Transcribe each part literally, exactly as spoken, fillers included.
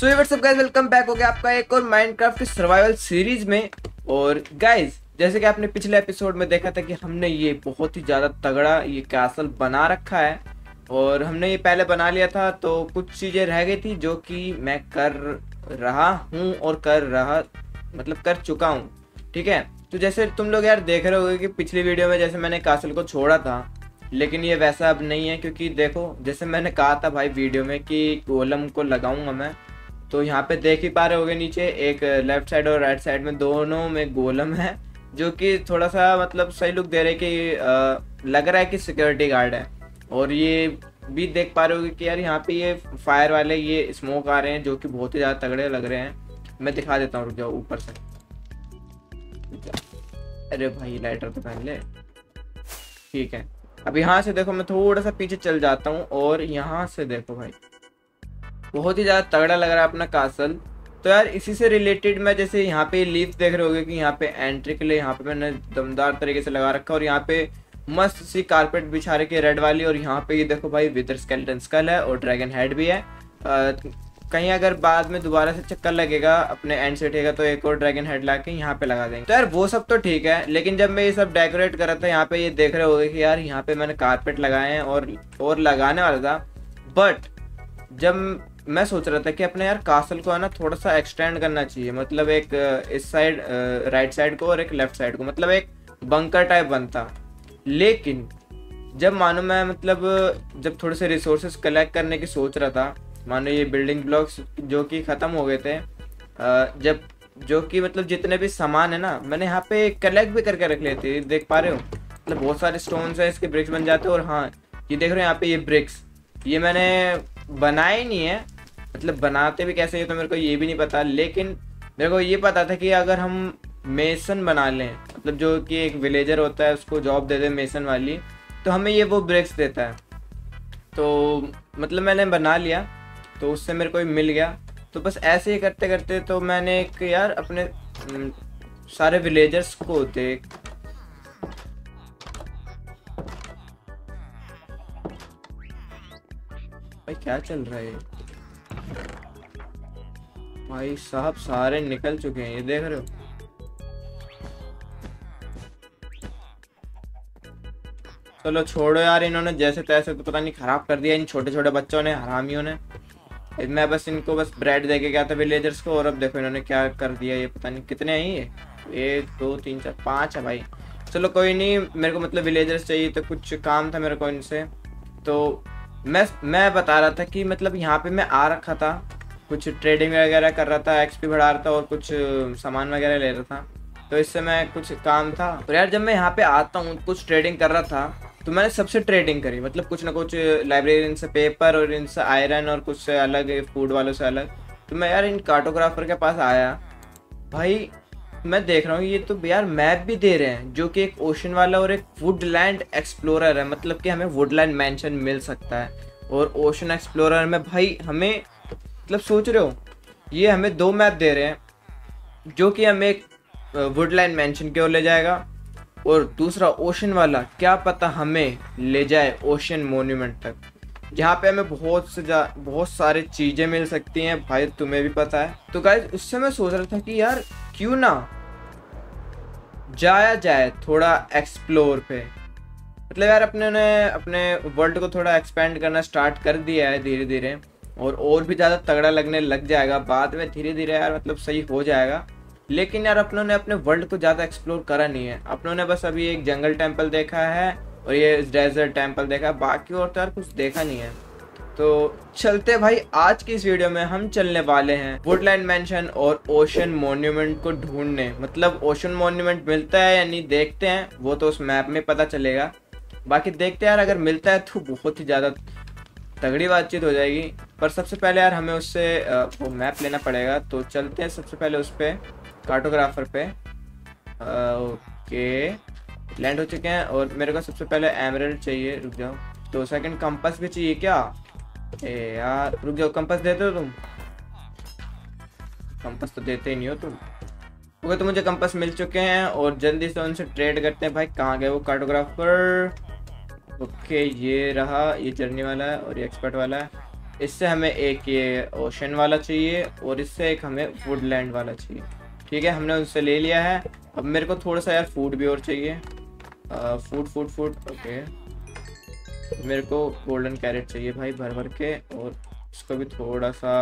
सो what's up guys, welcome back हो गया आपका एक और माइनक्राफ्ट सर्वाइवल सीरीज में। और गाइस जैसे कि आपने पिछले एपिसोड में देखा था कि हमने ये बहुत ही ज़्यादा तगड़ा ये कैसल बना रखा है और हमने ये पहले बना लिया था, तो कुछ चीज़ें रह गई थी जो कि मैं कर रहा हूँ और कर रहा मतलब कर चुका हूँ। ठीक है, तो जैसे तुम लोग यार देख रहे होगे कि पिछली वीडियो में जैसे मैंने कैसल को छोड़ा था, लेकिन ये वैसा अब नहीं है, क्योंकि देखो जैसे मैंने कहा था भाई वीडियो में कि गोलम को लगाऊंगा मैं, तो यहाँ पे देख ही पा रहे होगे नीचे एक लेफ्ट साइड और राइट साइड में दोनों में गोलम है, जो कि थोड़ा सा मतलब सही लुक दे रहे कि आ, लग रहा है कि सिक्योरिटी गार्ड है। और ये भी देख पा रहे होगे कि यार यहाँ पे ये फायर वाले ये स्मोक आ रहे हैं जो कि बहुत ही ज़्यादा तगड़े लग रहे हैं। मैं दिखा देता हूँ, रुक जाओ ऊपर से। अरे भाई लाइटर तो पहन ले। ठीक है, अब यहाँ से देखो मैं थोड़ा सा पीछे चल जाता हूँ और यहाँ से देखो भाई बहुत ही ज़्यादा तगड़ा लग रहा है अपना कासल। तो यार इसी से रिलेटेड मैं जैसे यहाँ पे लीफ देख रहे होगे कि यहाँ पे एंट्री के लिए यहाँ पे मैंने दमदार तरीके से लगा रखा है और यहाँ पे मस्त सी कारपेट बिछा रखी है रेड वाली। और यहाँ पे ये देखो भाई विदर स्केलेटन स्कल है और ड्रैगन हेड भी है। आ, कहीं अगर बाद में दोबारा से चक्कर लगेगा अपने एंड से उठेगा तो एक और ड्रैगन हेड ला के यहाँ पे लगा देंगे। तो यार वो सब तो ठीक है, लेकिन जब मैं ये सब डेकोरेट कर रहा था यहाँ पे ये देख रहे होगे कि यार यहाँ पे मैंने कारपेट लगाए हैं और और लगाने वाला था, बट जब मैं सोच रहा था कि अपने यार कासल को है ना थोड़ा सा एक्सटेंड करना चाहिए, मतलब एक इस साइड राइट साइड को और एक लेफ्ट साइड को, मतलब एक बंकर टाइप बनता। लेकिन जब मानो मैं मतलब जब थोड़े से रिसोर्सेस कलेक्ट करने की सोच रहा था, मानो ये बिल्डिंग ब्लॉक्स जो कि ख़त्म हो गए थे, जब जो कि मतलब जितने भी सामान है ना मैंने यहाँ पे कलेक्ट भी करके रख लिए थे। देख पा रहे हो मतलब बहुत सारे स्टोन्स है, इसके ब्रिक्स बन जाते हैं। और हाँ ये देख रहे हो यहाँ पे ये ब्रिक्स ये मैंने बनाए ही नहीं है, मतलब बनाते भी कैसे ये तो मेरे को ये भी नहीं पता। लेकिन मेरे को ये पता था कि अगर हम मेसन बना लें, मतलब जो कि एक विलेजर होता है उसको जॉब दे दे मेसन वाली, तो हमें ये वो ब्रिक्स देता है। तो मतलब मैंने बना लिया तो उससे मेरे को ही मिल गया। तो बस ऐसे ही करते करते तो मैंने एक यार अपने सारे विलेजर्स को देख भाई क्या चल रहा है भाई साहब, सारे निकल चुके हैं ये देख रहे हो। चलो छोड़ो यार, इन्होंने जैसे तैसे तो पता नहीं खराब कर दिया इन छोटे छोटे बच्चों ने, हरामियों ने। मैं बस इनको बस ब्रेड दे के गया था विलेजर्स को, और अब देखो इन्होंने क्या कर दिया। ये पता नहीं कितने हैं ये, एक दो तीन चार पाँच है भाई। चलो कोई नहीं, मेरे को मतलब विलेजर्स चाहिए तो कुछ काम था मेरे को इनसे। तो मैं मैं बता रहा था कि मतलब यहाँ पे मैं आ रखा था, कुछ ट्रेडिंग वगैरह कर रहा था, एक्सपी बढ़ा रहा था और कुछ सामान वगैरह ले रहा था, तो इससे मैं कुछ काम था। और यार जब मैं यहाँ पे आता हूँ कुछ ट्रेडिंग कर रहा था तो मैंने सबसे ट्रेडिंग करी, मतलब कुछ ना कुछ लाइब्रेरियन से पेपर और इनसे आयरन और कुछ से अलग फूड वालों से अलग। तो मैं यार इन कार्टोग्राफर के पास आया भाई, मैं देख रहा हूँ ये तो यार मैप भी दे रहे हैं जो कि एक ओशन वाला और एक वुडलैंड एक्सप्लोरर है, मतलब कि हमें वुडलैंड मैंशन मिल सकता है। और ओशन एक्सप्लोरर में भाई हमें मतलब सोच रहे हो ये हमें दो मैप दे रहे हैं, जो कि हमें एक वुडलैंड मैंशन की ओर ले जाएगा और दूसरा ओशन वाला क्या पता हमें ले जाए ओशन मॉन्यूमेंट तक, जहाँ पे हमें बहुत से बहुत सारी चीज़ें मिल सकती हैं भाई, तुम्हें भी पता है। तो गाइस उससे मैं सोच रहा था कि यार क्यों ना जाया जाए थोड़ा एक्सप्लोर पे, मतलब यार अपने ने अपने वर्ल्ड को थोड़ा एक्सपेंड करना स्टार्ट कर दिया है धीरे धीरे, और और भी ज़्यादा तगड़ा लगने लग जाएगा बाद में धीरे धीरे यार, मतलब सही हो जाएगा। लेकिन यार अपनों ने अपने वर्ल्ड को ज़्यादा एक्सप्लोर करा नहीं है, अपनों ने बस अभी एक जंगल टेम्पल देखा है और ये डेजर्ट टेम्पल देखा है, बाकी और तो यार कुछ देखा नहीं है। तो चलते भाई आज की इस वीडियो में हम चलने वाले हैं वुडलैंड मैंशन और ओशन मॉन्यूमेंट को ढूंढने, मतलब ओशन मॉन्यूमेंट मिलता है या नहीं देखते हैं, वो तो उस मैप में पता चलेगा। बाकी देखते हैं यार अगर मिलता है तो बहुत ही ज़्यादा तगड़ी बातचीत हो जाएगी। पर सबसे पहले यार हमें उससे वो मैप लेना पड़ेगा, तो चलते हैं सबसे पहले उस पर कार्टोग्राफर पे। ओके लैंड हो चुके हैं और मेरे को सबसे पहले एमरल्ड चाहिए, रुक जाओ दो सेकंड। कंपास भी चाहिए क्या? ए यार रुक जाओ, कंपास देते हो तुम? कंपास तो देते ही नहीं हो तुम। ओके तो मुझे कंपास मिल चुके हैं और जल्दी से उनसे ट्रेड करते हैं। भाई कहाँ गए वो कार्टोग्राफर? ओके ये रहा, ये जर्नी वाला है और ये एक्सपर्ट वाला है। इससे हमें एक ये ओशन वाला चाहिए और इससे एक हमें वुडलैंड वाला चाहिए। ठीक है, हमने उनसे ले लिया है। अब मेरे को थोड़ा सा यार फूड भी और चाहिए। Food food food okay. मेरे को गोल्डन कैरेट चाहिए भाई भर भर के, और इसको भी थोड़ा सा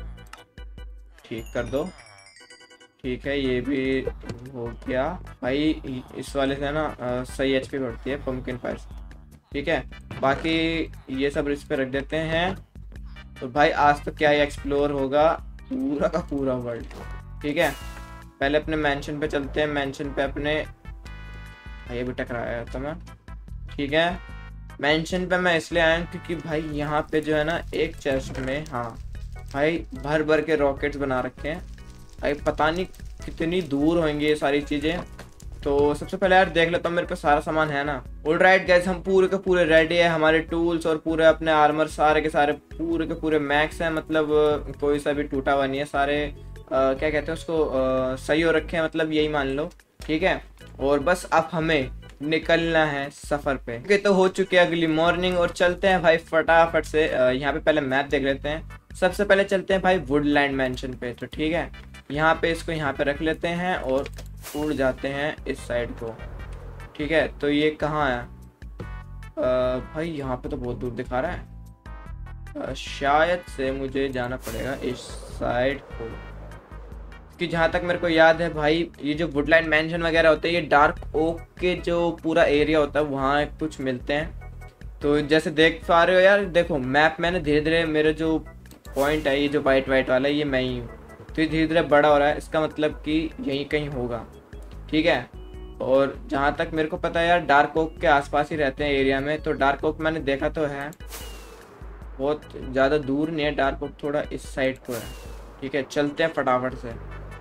ठीक कर दो। ठीक है, ये भी हो गया भाई। इस वाले से ना आ, सही एचपी बढ़ती है पम्पकिन फायर। ठीक है, बाकी ये सब इस पे रख देते हैं। तो भाई आज तो क्या ही एक्सप्लोर होगा पूरा का पूरा वर्ल्ड। ठीक है, पहले अपने मेंशन पे चलते हैं। मेंशन पे अपने ये भी टकराया था मैं। ठीक है, मेंशन पे मैं इसलिए आया क्योंकि भाई यहाँ पे जो है ना एक चेस्ट में, हाँ भाई, भर भर के रॉकेट्स बना रखे हैं भाई। पता नहीं कितनी दूर होंगी ये सारी चीज़ें। तो सबसे पहले यार देख लेता हूँ मेरे पे सारा सामान है ना। ऑलराइट गाइस, हम पूरे के पूरे रेडी है। हमारे टूल्स और पूरे अपने आर्मर सारे के सारे पूरे के पूरे मैक्स हैं। मतलब कोई सा भी टूटा हुआ नहीं है। सारे आ, क्या कहते हैं उसको, आ, सही हो रखे हैं, मतलब यही मान लो। ठीक है, और बस अब हमें निकलना है सफर पे। ओके, तो हो चुकी है अगली मॉर्निंग और चलते हैं भाई फटाफट से। यहाँ पे पहले मैप देख लेते हैं। सबसे पहले चलते हैं भाई वुडलैंड मैंशन पे। तो ठीक है, यहाँ पे इसको यहाँ पे रख लेते हैं और उड़ जाते हैं इस साइड को। ठीक है, तो ये कहाँ है? आ, भाई यहाँ पे तो बहुत दूर दिखा रहा है। आ, शायद से मुझे जाना पड़ेगा इस साइड को, कि जहाँ तक मेरे को याद है भाई ये जो वुडलैंड मैंशन वगैरह होते हैं ये डार्क ओक के जो पूरा एरिया होता है वहाँ कुछ मिलते हैं। तो जैसे देख पा रहे हो यार, देखो मैप मैंने धीरे धीरे, मेरे जो पॉइंट है ये जो वाइट वाइट वाला है ये मैं ही हूँ। तो ये धीरे धीरे बड़ा हो रहा है, इसका मतलब कि यहीं कहीं होगा। ठीक है, और जहाँ तक मेरे को पता है यार डार्क ओक के आसपास ही रहते हैं एरिया में। तो डार्क ओक मैंने देखा तो है, बहुत ज़्यादा दूर नहीं है। डार्क ओक थोड़ा इस साइड को है। ठीक है, चलते हैं फटाफट से।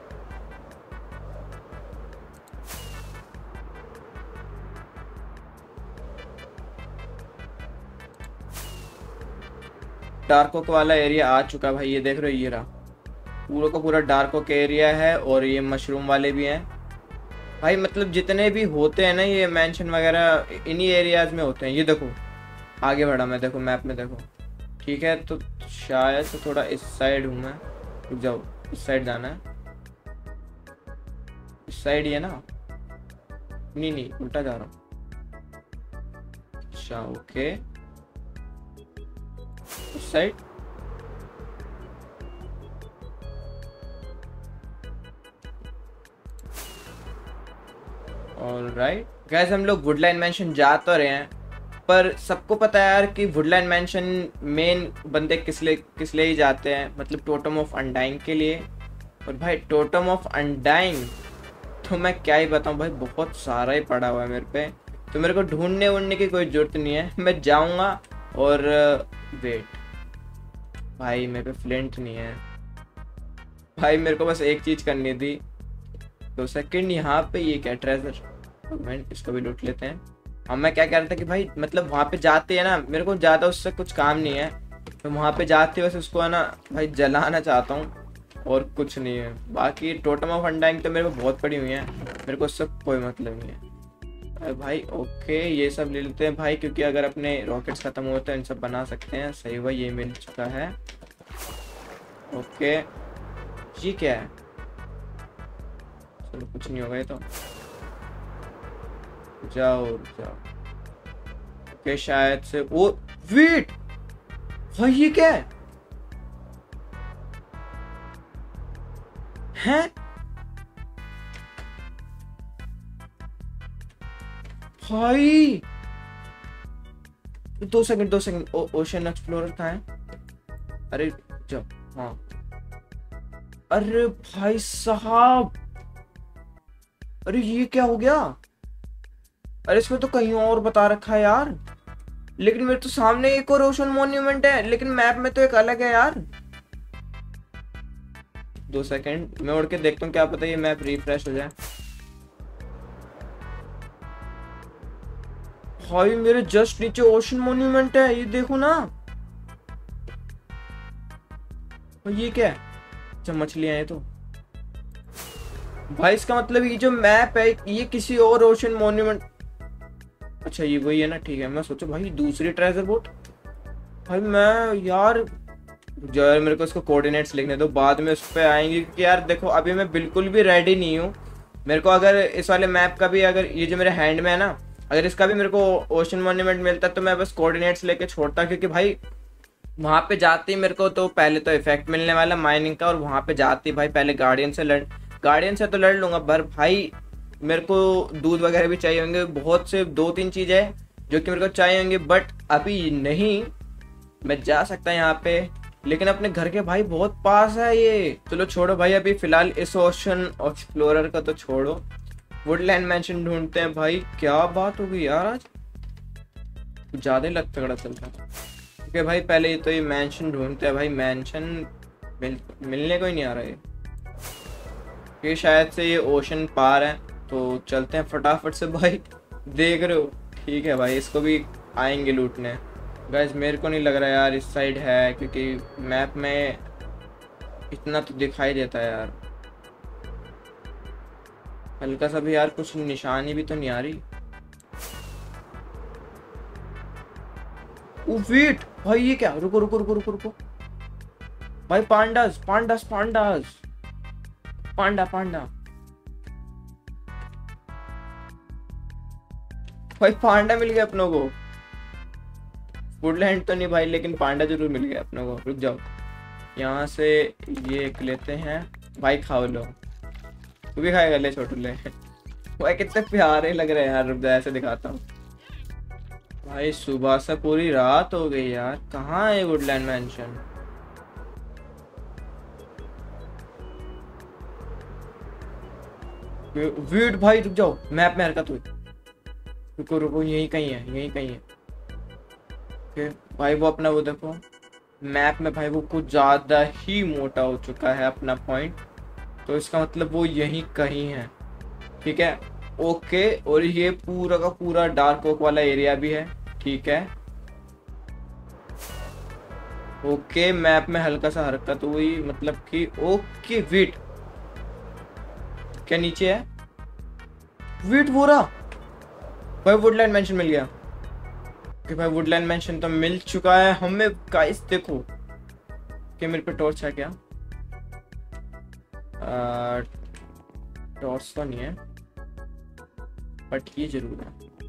डार्क ओक वाला एरिया आ चुका भाई, ये देख रहे हो, ये रहा पूरा का पूरा डार्क ओक एरिया है। और ये मशरूम वाले भी हैं भाई। मतलब जितने भी होते हैं ना ये मैंशन वगैरह इन्हीं एरियाज में होते हैं। ये देखो आगे बढ़ा मैं, देखो मैप में देखो। ठीक है, तो शायद से थोड़ा इस साइड हूँ मैं। रुक जाओ, इस साइड जाना है। इस साइड ही है ना? नहीं नहीं, उल्टा जा रहा हूँ। अच्छा ओके, इस साइड। ऑलराइट गाइस, हम लोग वुडलैंड मैंशन जा तो रहे हैं, पर सबको पता है यार कि वुडलैंड मैंशन मेन बंदे किस लिए किस लिए ही जाते हैं, मतलब टोटम ऑफ अनडाइंग के लिए। और भाई टोटम ऑफ अनडाइंग तो मैं क्या ही बताऊं भाई, बहुत सारा ही पड़ा हुआ है मेरे पे। तो मेरे को ढूंढने वूढने की कोई जरूरत नहीं है, मैं जाऊंगा। और वेट भाई, मेरे पे फ्लिंट नहीं है भाई। मेरे को बस एक चीज करनी थी। दो सेकंड, यहाँ पे ये क्या ट्रेजर, मैं इसको भी लूट लेते हैं। अब मैं क्या कह रहा था कि भाई मतलब वहाँ पे जाते हैं ना, मेरे को ज़्यादा उससे कुछ काम नहीं है। तो वहाँ पे जाते बस उसको है ना भाई जलाना चाहता हूँ, और कुछ नहीं है। बाकी टोटम ऑफ अनडाइंग तो मेरे को बहुत पड़ी हुई है, मेरे को उससे कोई मतलब नहीं है। अरे भाई ओके, ये सब ले लेते हैं भाई, क्योंकि अगर अपने रॉकेट्स ख़त्म होते हैं इन सब बना सकते हैं। सही हुआ ये मिल चुका है। ओके, ये क्या है? चलो कुछ नहीं होगा ये तो। जाओ जाओ। ओके, शायद से वो वेट भाई, ये क्या है? हैं भाई, दो सेकंड दो सेकंड। ओ, ओशन एक्सप्लोरर कहाँ है? अरे जाओ, हाँ। अरे भाई साहब, अरे ये क्या हो गया? अरे इसमें तो कहीं और बता रखा है यार, लेकिन मेरे तो सामने एक और ओशन मॉन्यूमेंट है, लेकिन मैप में तो एक अलग है यार। दो सेकंड, मैं उड़ के देखता हूँ, क्या पता ये मैप रिफ्रेश हो जाए। भाई मेरे जस्ट नीचे ओशन मॉन्यूमेंट है, ये देखो ना। और ये क्या है? अच्छा मछलियां हैं तो। भाई इसका मतलब ये जो मैप है ये किसी और ओशन मॉन्यूमेंट, अच्छा ये वही है ना। ठीक है, मैं सोचा भाई दूसरी ट्रेजर बोट। भाई मैं यार जो है मेरे को उसको कोऑर्डिनेट्स लिखने दो, बाद में उस पर आएंगे, क्योंकि यार देखो अभी मैं बिल्कुल भी रेडी नहीं हूँ। मेरे को अगर इस वाले मैप का भी, अगर ये जो मेरे हैंड में है ना, अगर इसका भी मेरे को ओशन मॉन्यूमेंट मिलता तो मैं बस कोऑर्डिनेट्स लेके छोड़ता, क्योंकि भाई वहाँ पे जाते ही मेरे को तो पहले तो इफेक्ट मिलने वाला माइनिंग का, और वहाँ पे जाते ही भाई पहले गार्डियन से लड़ गार्डियन से तो लड़ लूँगा, पर भाई मेरे को दूध वगैरह भी चाहिए होंगे, बहुत से दो तीन चीज़ें जो कि मेरे को चाहिए होंगे, बट अभी नहीं। मैं जा सकता है यहाँ पे, लेकिन अपने घर के भाई बहुत पास है ये। चलो छोड़ो भाई, अभी फिलहाल इस ओशन एक्सप्लोरर का तो छोड़ो, वुडलैंड मैंशन ढूंढते हैं भाई। क्या बात होगी यार, आज कुछ ज़्यादा ही लग तगड़ा चल रहा है। ओके भाई, पहले ये तो ये मैंशन ढूंढते हैं भाई। मैंशन मिल, मिलने को ही नहीं आ रहा है, ये शायद से ये ओशन पार है, तो चलते हैं फटाफट से भाई। देख रहे हो, ठीक है भाई, इसको भी आएंगे लूटने। गाइस मेरे को नहीं लग रहा यार इस साइड है, क्योंकि मैप में इतना तो दिखाई देता है यार, हल्का सा भी यार कुछ निशानी भी तो नहीं आ रही। ओ वेट भाई, ये क्या, रुको रुको रुको रुको रुको भाई, pandas pandas pandas panda panda भाई, पांडा मिल गया अपनों को। वुडलैंड तो नहीं भाई, लेकिन पांडा जरूर मिल गया अपनों को। रुक जाओ, यहाँ से ये एक लेते हैं भाई, खाओ लो। तू भी खाएगा, ले छोटू ले भाई, कितने प्यारे लग रहे हैं यार। रुक जा, ऐसे दिखाता हूँ भाई। सुबह से पूरी रात हो गई यार, कहाँ है वुडलैंड मैंशन? वीड भाई रुक जाओ, मैप में हरकत हुई। रुको रुको, यही कहीं है, यही कहीं है। ओके भाई, वो अपना वो देखो मैप में भाई, वो कुछ ज्यादा ही मोटा हो चुका है अपना पॉइंट, तो इसका मतलब वो यही कहीं है। ठीक है, ओके। और ये पूरा का पूरा डार्क ओक वाला एरिया भी है, ठीक है। ओके, मैप में हल्का सा हरकत हुई, मतलब कि ओके। वीट क्या नीचे है? वीट वो रहा भाई, वुडलैंड मेंशन मिल गया कि भाई वुडलैंड मेंशन तो मिल चुका है हमें। गाइस देखो कि मेरे पे टॉर्च है क्या? टॉर्च तो नहीं है, बट ये जरूर है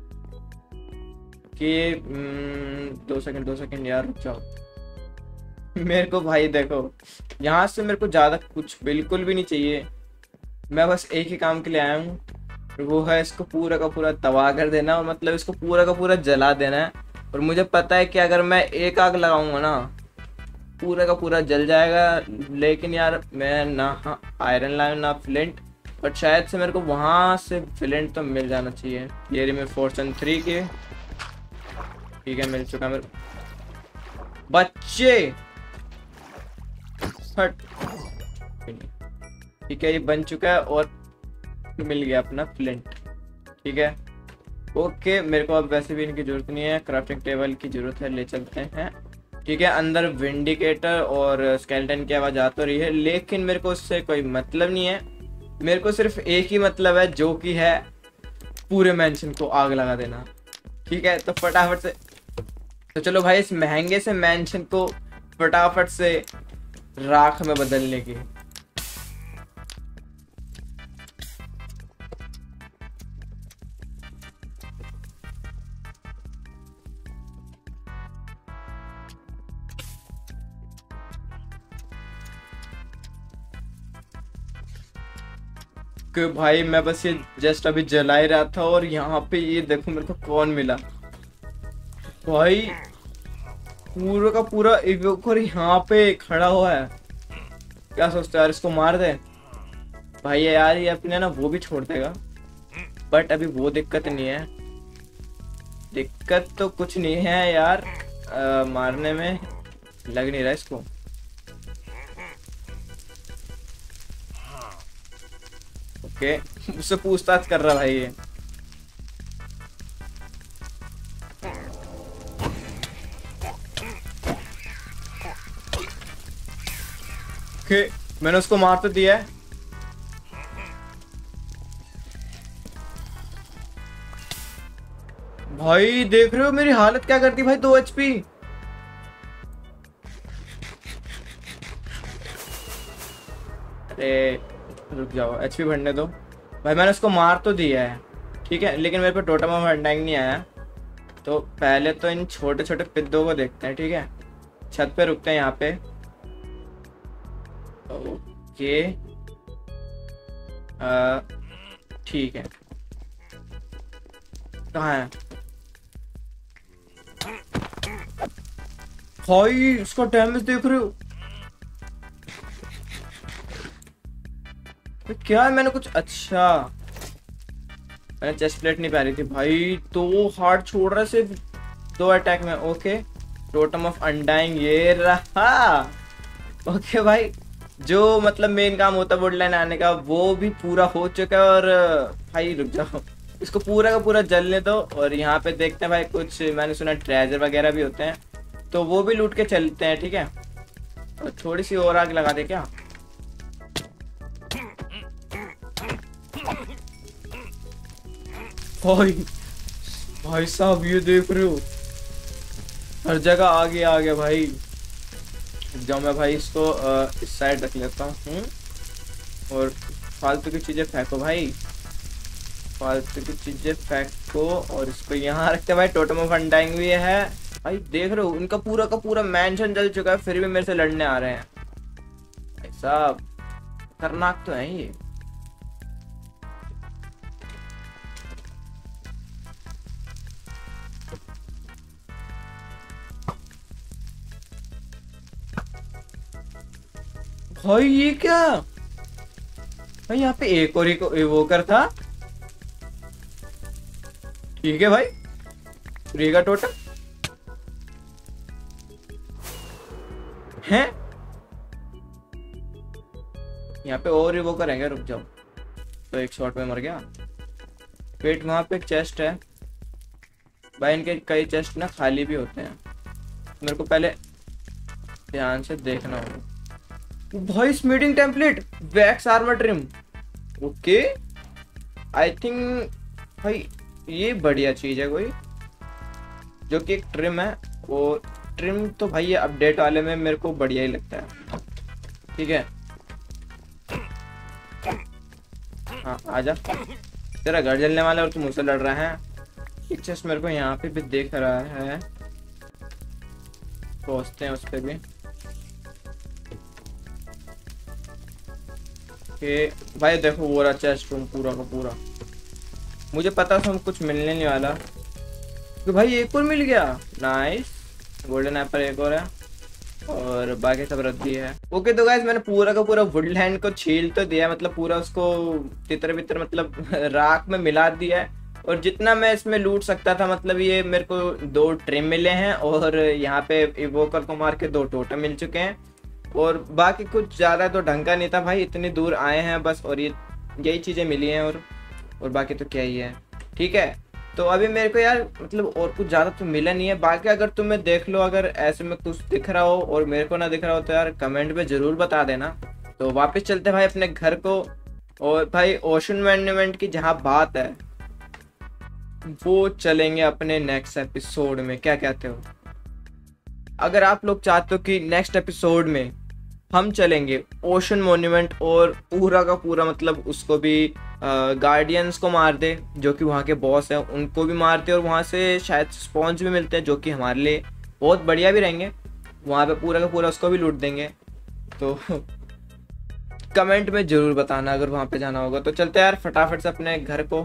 कि दो सेकंड दो सेकंड यार, रुक जाओ। मेरे को भाई देखो, यहाँ से मेरे को ज़्यादा कुछ बिल्कुल भी नहीं चाहिए। मैं बस एक ही काम के लिए आया हूँ, वो है इसको पूरा का पूरा तबाह कर देना, और मतलब इसको पूरा का पूरा जला देना है। और मुझे पता है कि अगर मैं एक आग लगाऊंगा ना, पूरा का पूरा जल जाएगा। लेकिन यार मैं ना आयरन लाइन ना फ्लिंट, बट शायद से मेरे को वहाँ से फ्लिंट तो मिल जाना चाहिए। ये रही मैं फॉर्चून थ्री के, ठीक है, मिल चुका मेरे बच्चे। हट, ठीक है, ये बन चुका है और मिल गया अपना फ्लिंट, ठीक है। ओके, मेरे को अब वैसे भी इनकी जरूरत नहीं है, क्राफ्टिंग टेबल की जरूरत है, ले चलते हैं। ठीक है, अंदर विंडिकेटर और स्केलेटन की आवाज आ तो रही है, लेकिन मेरे को उससे कोई मतलब नहीं है। मेरे को सिर्फ एक ही मतलब है, जो कि है पूरे मैंशन को आग लगा देना। ठीक है, तो फटाफट से, तो चलो भाई इस महंगे से मैंशन को फटाफट से राख में बदलने की। कि भाई मैं बस ये जस्ट अभी जला ही रहा था, और यहाँ पे ये देखो मेरे को कौन मिला भाई, पूरा का पूरा इवोकर यहाँ पे खड़ा हुआ है। क्या सोचते हो यार, इसको मार दे भाई? यार ये अपने ना वो भी छोड़ देगा, बट अभी वो दिक्कत नहीं है। दिक्कत तो कुछ नहीं है यार, आ, मारने में लग नहीं रहा इसको। ओके, मुझसे पूछताछ कर रहा भाई ये। ओके, मैंने उसको मार तो दिया है। भाई देख रहे हो मेरी हालत क्या करती भाई, दो एचपी। अरे रुक जाओ, एचपी भरने दो भाई। मैंने उसको मार तो दिया है ठीक है, लेकिन मेरे पे टोटम ऑफ अनडाइंग नहीं आया। तो पहले तो इन छोटे छोटे पिद्दों को देखते हैं ठीक है। छत पे रुकते हैं यहाँ पे। ओके ठीक है। कहाँ है भाई? इसका डैमेज देख रहे हो क्या है? मैंने कुछ अच्छा, मैंने चेस्ट प्लेट नहीं पहनी थी भाई। तो हार्ड छोड़ रहा है सिर्फ दो अटैक में। ओके टोटम ऑफ अनडाइंग ये रहा। ओके भाई, जो मतलब मेन काम होता है वुडलैंड आने का वो भी पूरा हो चुका है। और भाई रुक जाओ, इसको पूरा का पूरा जलने दो। और यहाँ पे देखते हैं भाई, कुछ मैंने सुना ट्रेजर वगैरह भी होते हैं, तो वो भी लूट के चलते हैं ठीक है। और थोड़ी सी और आग लगा दे क्या? भाई भाई साहब ये देख रहे हो, हर जगह आगे आ गया भाई। जाओ मैं भाई इसको आ, इस साइड रख लेता हूँ। और फालतू की चीजें फेंको भाई, फालतू की चीजें फेंको। और इसको यहाँ रखते हैं भाई। टोटम ऑफ अनडाइंग भी है भाई। देख रहे हो उनका पूरा का पूरा मैंशन जल चुका है, फिर भी मेरे से लड़ने आ रहे हैं भाई साहब। खतरनाक तो है ये। भाई ये क्या भाई? यहाँ पे एक और एक वोकर था ठीक है भाई। रेगा टोटल हैं यहाँ पे और वो करेंगे। रुक जाओ, तो एक शॉट में मर गया। वेट वहां पे एक चेस्ट है भाई। इनके कई चेस्ट ना खाली भी होते हैं, मेरे को पहले ध्यान से देखना होगा। भाई smithing template vex armour trim. Okay I think भाई ये बढ़िया चीज है कोई, जो कि एक ट्रिम है। और ट्रिम तो भाई ये अपडेट वाले में मेरे को बढ़िया ही लगता है ठीक है। हाँ आजा, तेरा घर जलने वाला है और तू मुझसे लड़ रहा है। एक चेस्ट मेरे को यहाँ पे भी देख रहा है, पहुंचते हैं उस पे भी। कि भाई देखो वो रहा चेस्ट रूम पूरा का पूरा। मुझे पता था कुछ मिलने नहीं वाला, तो भाई एक और मिल गया। नाइस, गोल्डन एप्पल एक और है और बाकी सब रद्दी है। ओके तो गाइस मैंने पूरा का पूरा वुडलैंड को छील तो दिया, मतलब पूरा उसको तितर बितर मतलब राख में मिला दिया है। और जितना मैं इसमें लूट सकता था, मतलब ये मेरे को दो ट्रिम मिले हैं और यहाँ पे इवोकर को मार के दो टोटम मिल चुके हैं। और बाकी कुछ ज़्यादा तो ढंग का नहीं था भाई, इतनी दूर आए हैं बस, और ये यही चीज़ें मिली हैं। और और बाकी तो क्या ही है ठीक है। तो अभी मेरे को यार मतलब और कुछ ज़्यादा तो मिला नहीं है। बाकी अगर तुम्हें देख लो, अगर ऐसे में कुछ दिख रहा हो और मेरे को ना दिख रहा हो तो यार कमेंट में ज़रूर बता देना। तो वापस चलते भाई अपने घर को। और भाई ओशन मॉन्यूमेंट की जहाँ बात है वो चलेंगे अपने नेक्स्ट एपिसोड में, क्या कहते हो? अगर आप लोग चाहते हो कि नेक्स्ट एपिसोड में हम चलेंगे ओशन मॉन्यूमेंट और पूरा का पूरा मतलब उसको भी गार्डियंस को मार दे, जो कि वहाँ के बॉस हैं, उनको भी मारते और वहाँ से शायद स्पॉन्ज भी मिलते हैं जो कि हमारे लिए बहुत बढ़िया भी रहेंगे। वहाँ पे पूरा का पूरा उसको भी लूट देंगे। तो कमेंट में ज़रूर बताना अगर वहाँ पे जाना होगा। तो चलते यार फटाफट से अपने घर को।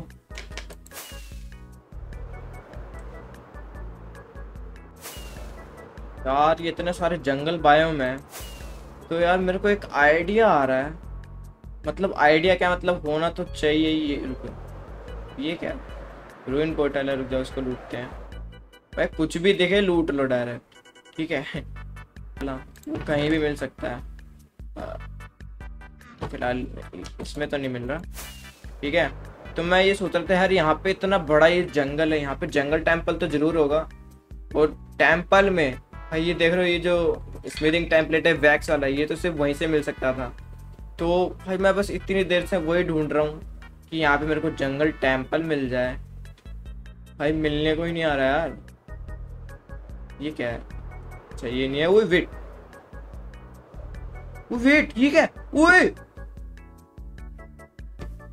यार ये इतने सारे जंगल बायोम है, तो यार मेरे को एक आइडिया आ रहा है। मतलब आइडिया क्या, मतलब होना तो चाहिए ये। रुको ये क्या रूइन पोर्टल है, रुक जाओ उसको लूटते हैं भाई। कुछ भी दिखे लूट लो डायरेक्ट ठीक है। कहीं भी मिल सकता है, फिलहाल इसमें तो नहीं मिल रहा ठीक है। तो मैं ये सोच रहा था यार यहाँ पे इतना बड़ा ये जंगल है, यहाँ पे जंगल टेम्पल तो जरूर होगा। और टेम्पल में भाई ये देख रहे हो, ये जो स्मिथिंग टेम्पलेट है वैक्स वाला, ये तो सिर्फ वहीं से मिल सकता था। तो भाई मैं बस इतनी देर से वही ढूंढ रहा हूँ कि यहाँ पे मेरे को जंगल टेम्पल मिल जाए। भाई मिलने को ही नहीं आ रहा यार। ये क्या है? अच्छा ये नहीं है। वो वेट वो वेट ये क्या है? ओए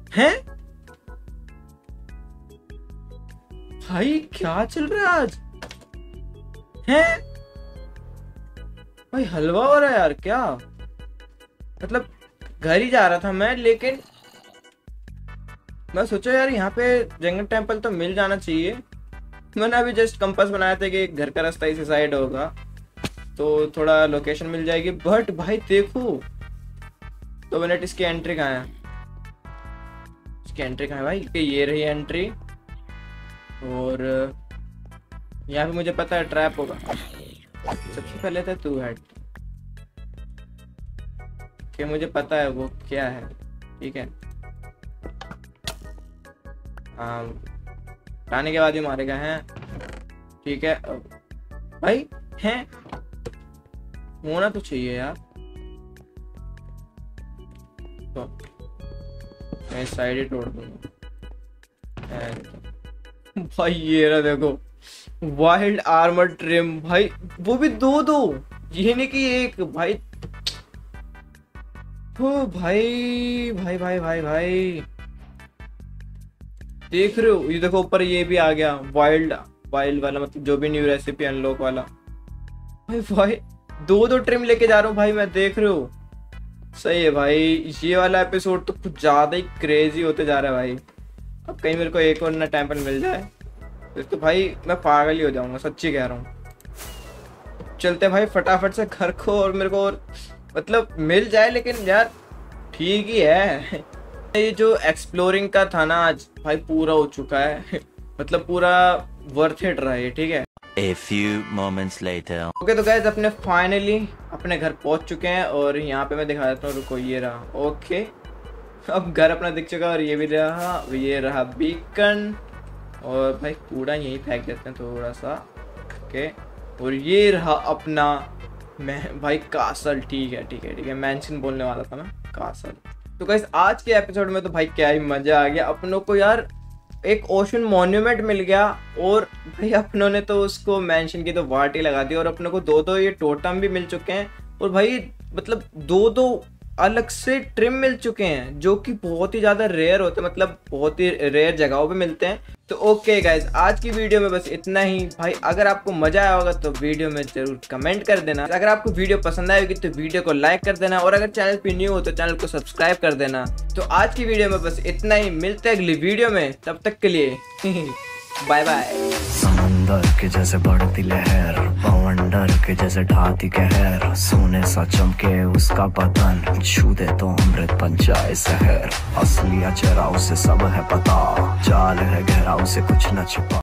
हैं भाई क्या चल रहा है आज? हैं भाई हलवा हो रहा है यार क्या? मतलब घर ही जा रहा था मैं, लेकिन मैं सोचा यार यहाँ पे जंगल टेम्पल तो मिल जाना चाहिए। मैंने अभी जस्ट कंपास बनाया था कि घर का रास्ता इसी साइड होगा तो थोड़ा लोकेशन मिल जाएगी। बट भाई देखो दो मिनट, इसकी एंट्री कहाँ है? इसकी एंट्री कहाँ है भाई? कि ये रही एंट्री, और यहाँ पे मुझे पता है ट्रैप होगा। सबसे पहले तो तू हट कि मुझे पता है वो क्या है, ठीक है। लाने के बाद ही मारेगा हैं, ठीक है भाई। हैं होना तो चाहिए यार, तो मैं साइड ही तोड़ दूंगा भाई। ये रहा देखो वाइल्ड आर्मर ट्रिम भाई, वो भी दो दो, ये नहीं कि एक भाई। ओ भाई भाई भाई भाई भाई देख रहे हो? ये देखो ऊपर ये भी आ गया वाइल्ड वाइल्ड वाला, मतलब जो भी न्यू रेसिपी अनलॉक वाला। भाई भाई दो दो ट्रिम लेके जा रहा हूँ भाई मैं, देख रहे हो? सही है भाई। ये वाला एपिसोड तो कुछ ज्यादा ही क्रेजी होते जा रहा है भाई। अब कहीं मेरे को एक और ना टेम्पल मिल जाए तो भाई मैं पागल ही हो जाऊंगा, सच्ची कह रहा हूँ। चलते भाई फटाफट से घर को, और मेरे को और मतलब मिल जाए, लेकिन यार ठीक ही है। ये जो एक्सप्लोरिंग का था ना आज भाई पूरा हो चुका है मतलब पूरा वर्थ इट रहा है, ठीक है। A few moments later. Okay तो गाइस अपने फाइनली अपने घर पहुंच चुके हैं, और यहाँ पे मैं दिखा देता हूँ, रुको ये रहा। ओके अब घर अपना दिख चुका, और ये भी रहा, ये रहा बीकन, और भाई कूड़ा यहीं फेंक देते हैं थोड़ा सा। ओके और ये रहा अपना मैं भाई कासल, ठीक है ठीक है ठीक है, मैंशन बोलने वाला था मैं, कासल। तो गाइस आज के एपिसोड में तो भाई क्या ही मजा आ गया अपनों को यार। एक ओशन मॉन्यूमेंट मिल गया, और भाई अपनों ने तो उसको मेंशन की तो वाटी लगा दी, और अपनों को दो दो ये टोटम भी मिल चुके हैं, और भाई मतलब दो दो अलग से ट्रिम मिल चुके हैं, जो कि बहुत ही ज़्यादा रेयर होते हैं, मतलब बहुत ही रेयर जगहों पे मिलते हैं। तो ओके गाइज आज की वीडियो में बस इतना ही। भाई अगर आपको मजा आया होगा तो वीडियो में जरूर कमेंट कर देना। अगर आपको वीडियो पसंद आएगी तो वीडियो को लाइक कर देना, और अगर चैनल पे न्यू हो तो चैनल को सब्सक्राइब कर देना। तो आज की वीडियो में बस इतना ही, मिलते हैं अगली वीडियो में, तब तक के लिए बाय बाय। समंदर के जैसे बढ़ती लहर, बवंडर के जैसे ढाती कहर, सोने सा चमके उसका बदन, छू दे तो अमृत बन जाए शहर। असली चेहरा उसे सब है पता, जाल है गहरा उसे कुछ न छिपा।